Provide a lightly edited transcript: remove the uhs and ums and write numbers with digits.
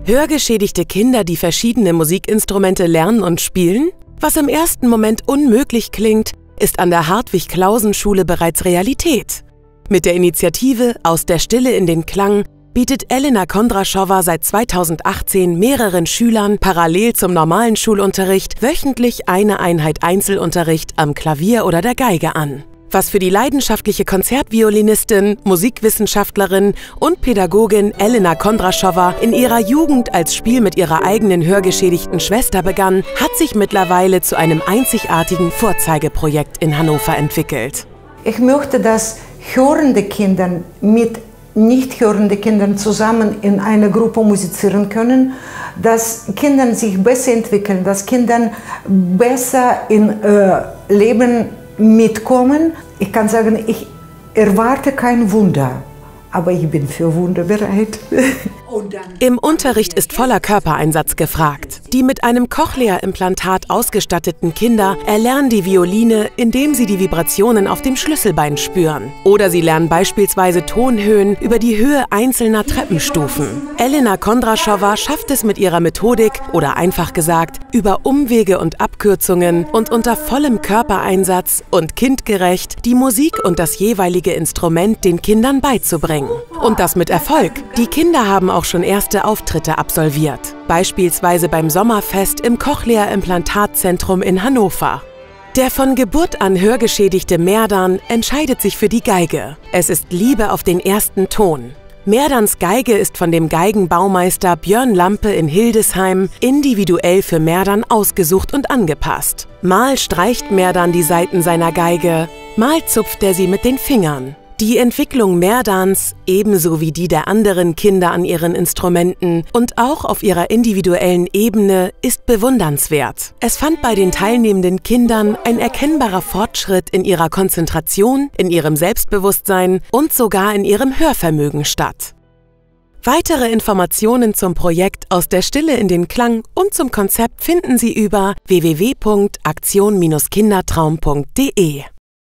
Hörgeschädigte Kinder, die verschiedene Musikinstrumente lernen und spielen? Was im ersten Moment unmöglich klingt, ist an der Hartwig-Klausen-Schule bereits Realität. Mit der Initiative Aus der Stille in den Klang bietet Elena Kondraschowa seit 2018 mehreren Schülern parallel zum normalen Schulunterricht wöchentlich eine Einheit Einzelunterricht am Klavier oder der Geige an. Was für die leidenschaftliche Konzertviolinistin, Musikwissenschaftlerin und Pädagogin Elena Kondraschowa in ihrer Jugend als Spiel mit ihrer eigenen hörgeschädigten Schwester begann, hat sich mittlerweile zu einem einzigartigen Vorzeigeprojekt in Hannover entwickelt. Ich möchte, dass hörende Kinder mit nicht hörenden Kindern zusammen in einer Gruppe musizieren können, dass Kinder sich besser entwickeln, dass Kinder besser im Leben mitkommen. Ich kann sagen, ich erwarte kein Wunder, aber ich bin für Wunder bereit. Im Unterricht ist voller Körpereinsatz gefragt. Die mit einem Cochlea-Implantat ausgestatteten Kinder erlernen die Violine, indem sie die Vibrationen auf dem Schlüsselbein spüren. Oder sie lernen beispielsweise Tonhöhen über die Höhe einzelner Treppenstufen. Elena Kondraschowa schafft es mit ihrer Methodik, oder einfach gesagt, über Umwege und Abkürzungen und unter vollem Körpereinsatz und kindgerecht, die Musik und das jeweilige Instrument den Kindern beizubringen. Und das mit Erfolg. Die Kinder haben auch schon erste Auftritte absolviert. Beispielsweise beim Sommerfest im Cochlea-Implantatzentrum in Hannover. Der von Geburt an hörgeschädigte Merdan entscheidet sich für die Geige. Es ist Liebe auf den ersten Ton. Merdans Geige ist von dem Geigenbaumeister Björn Lampe in Hildesheim individuell für Merdan ausgesucht und angepasst. Mal streicht Merdan die Saiten seiner Geige, mal zupft er sie mit den Fingern. Die Entwicklung Merdans, ebenso wie die der anderen Kinder an ihren Instrumenten und auch auf ihrer individuellen Ebene, ist bewundernswert. Es fand bei den teilnehmenden Kindern ein erkennbarer Fortschritt in ihrer Konzentration, in ihrem Selbstbewusstsein und sogar in ihrem Hörvermögen statt. Weitere Informationen zum Projekt Aus der Stille in den Klang und zum Konzept finden Sie über www.aktion-kindertraum.de.